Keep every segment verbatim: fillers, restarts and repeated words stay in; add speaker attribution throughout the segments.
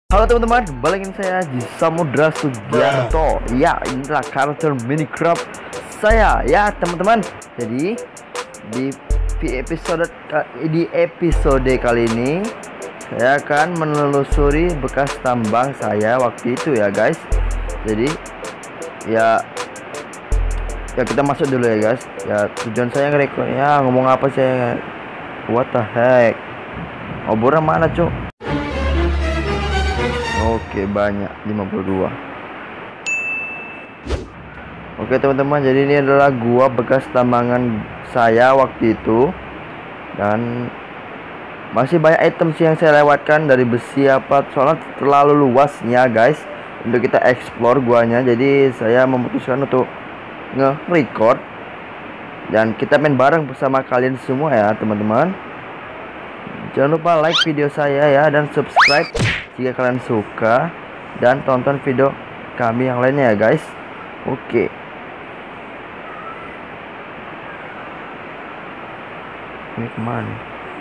Speaker 1: Halo teman-teman, kembali lagi saya di Samudra Sugiarto. Ya, inilah karakter Minecraft saya ya teman-teman. Jadi di episode di episode kali ini saya akan menelusuri bekas tambang saya waktu itu ya guys. Jadi ya ya kita masuk dulu ya guys. Ya tujuan saya ngerekord ya ngomong apa saya. What the heck? Obornya mana cuk? Oke, banyak lima puluh dua. Oke teman-teman, jadi ini adalah gua bekas tambangan saya waktu itu. Dan masih banyak item sih yang saya lewatkan dari besi apa, soalnya terlalu luasnya guys untuk kita explore guanya. Jadi saya memutuskan untuk nge-record dan kita main bareng bersama kalian semua ya teman-teman. Jangan lupa like video saya ya, dan subscribe jika kalian suka, dan tonton video kami yang lainnya ya guys. Oke. Ini kemana?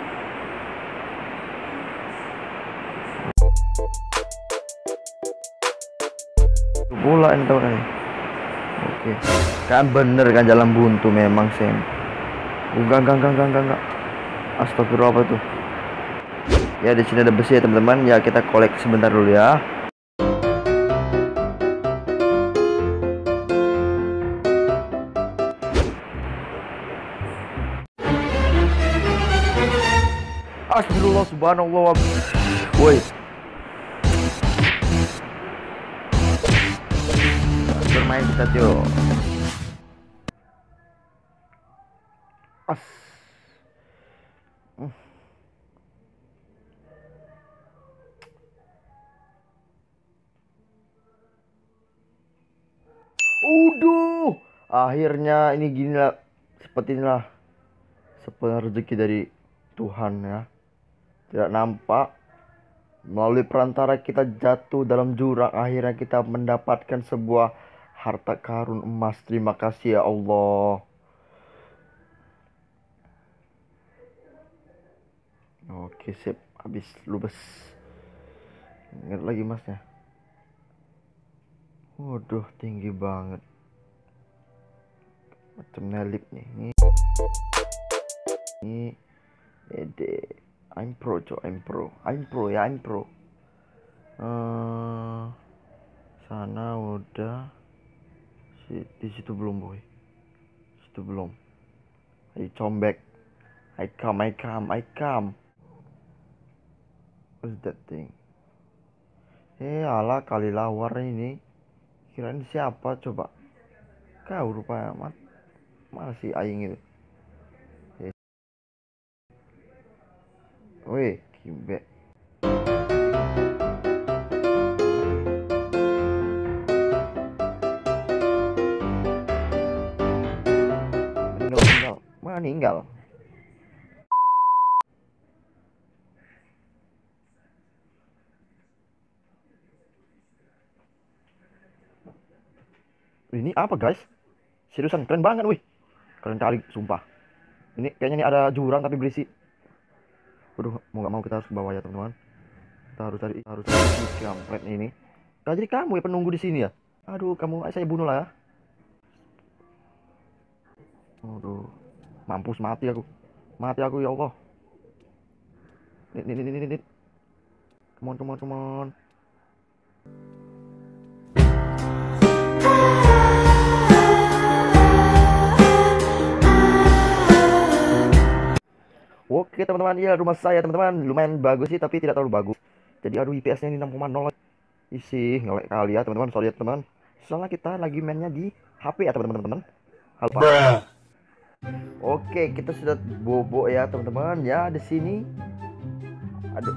Speaker 1: Bola ini tau nih. Oke. Kan bener kan jalan buntu memang sih. Enggak enggak enggak enggak enggak. Astagfirullah, apa tuh? Ya di sini ada besi ya teman-teman. Ya kita kolek sebentar dulu ya. Astagfirullah, subhanallah. Woi. Bermain kita cuy. As. Uduh, akhirnya ini gini lah, seperti inilah sepenuhnya rezeki dari Tuhan ya. Tidak nampak, melalui perantara kita jatuh dalam jurang, akhirnya kita mendapatkan sebuah harta karun emas. Terima kasih ya Allah. Oke sip, habis lubes. Ingat lagi masnya. Waduh, tinggi banget. Macam nelip nih. Ini Ini Ede. I'm pro, cok. I'm pro. I'm pro ya, I'm pro. Uh, sana udah. Si, di situ belum, boy. Situ belum. I come back. I come, I come, I come. What's that thing? Eh, ala kali lawar ini. Kirain siapa coba? Kau rupanya mat. Mana si aing itu? Eh. Weh, kimbe. Meninggal, meninggal. Mana meninggal? Ini apa guys? Seriusan keren banget wih. Keren kali sumpah. Ini kayaknya ini ada jurang tapi berisi. Waduh, mau gak mau kita harus ke bawah ya teman-teman. Kita harus cari harus cari kampret ini. Nah, jadi kamu ya penunggu di sini ya? Aduh, kamu saya bunuh lah ya. Aduh, mampus mati aku. Mati aku ya Allah. Nit nit nit nit nit. Come on, come on, come on. Oke teman-teman, ya rumah saya teman-teman lumayan bagus sih, tapi tidak terlalu bagus. Jadi aduh I P S-nya ini enam koma nol. Isi ngelek kali ya teman-teman. Sorry ya teman. Soalnya kita lagi mainnya di H P ya teman-teman. Halo Pak. Oke, kita sudah bobo ya teman-teman. Ya di sini. Aduh.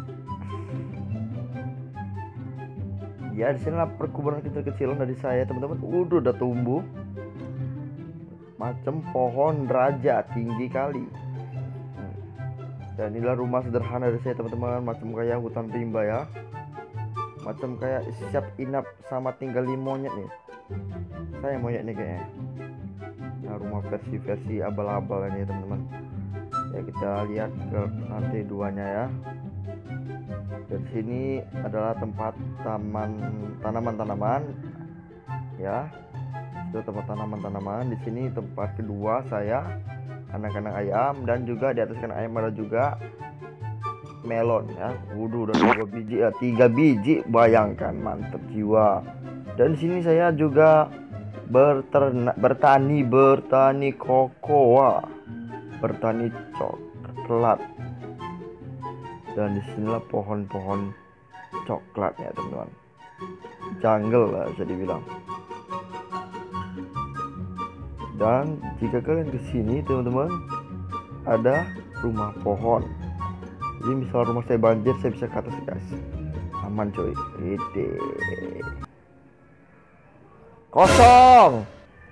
Speaker 1: Ya di sini lah perkebunan kecil-kecilan dari saya teman-teman. Udah udah tumbuh. Macam pohon raja tinggi kali. Dan inilah rumah sederhana dari saya teman-teman, macam kayak hutan rimba ya, macam kayak siap inap sama tinggal di monyet nih. Saya monyet nih kayaknya. Nah, rumah versi-versi abal-abal ini teman-teman. Ya kita lihat ke lantai duanya ya. Dan sini adalah tempat taman tanaman-tanaman ya. Itu tempat tanaman-tanaman. Di sini tempat kedua saya, anak-anak ayam, dan juga di atas kandang ayam ada juga melon ya. Waduh, dan dua biji ya, tiga biji, bayangkan, mantep jiwa. Dan di sini saya juga berternak, bertani, bertani kokoa, bertani coklat. Dan disinilah pohon-pohon coklatnya teman-teman. Jungle lah bisa dibilang. Dan jika kalian kesini teman-teman, ada rumah pohon. Jadi misal rumah saya banjir, saya bisa ke atas guys. Aman coy. Ide. Kosong.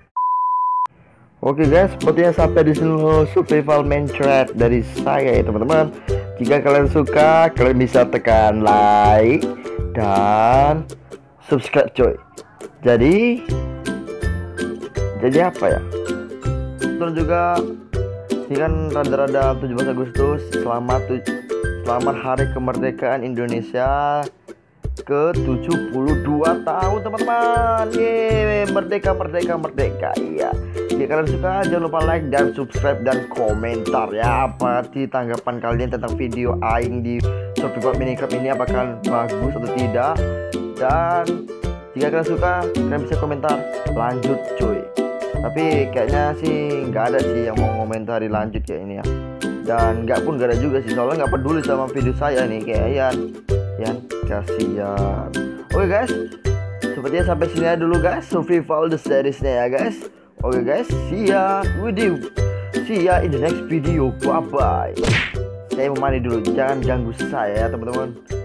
Speaker 1: Oke guys, sepertinya sampai di sini survival Minecraft dari saya ya teman-teman. Jika kalian suka, kalian bisa tekan like dan subscribe coy. Jadi Jadi apa ya? Dan juga ini kan rada-rada tujuh belas Agustus. Selamat Selamat Hari Kemerdekaan Indonesia ke tujuh puluh dua tahun teman-teman. Yeay, merdeka merdeka merdeka. Iya. Jika kalian suka, jangan lupa like dan subscribe dan komentar ya. Apa sih tanggapan kalian tentang video aing di survival Minecraft ini, apakah bagus atau tidak? Dan jika kalian suka, kalian bisa komentar lanjut cuy. Tapi kayaknya sih nggak ada sih yang mau komentari lanjut kayak ini ya. Dan nggak pun nggak ada juga sih, soalnya nggak peduli sama video saya nih kayak Yan. Yan kasihan. Oke guys, sepertinya sampai sini aja dulu guys survival the seriesnya ya guys. Oke guys, see ya with you. See ya in the next video. Bye bye. Saya mau mandi dulu, jangan ganggu saya ya teman-teman.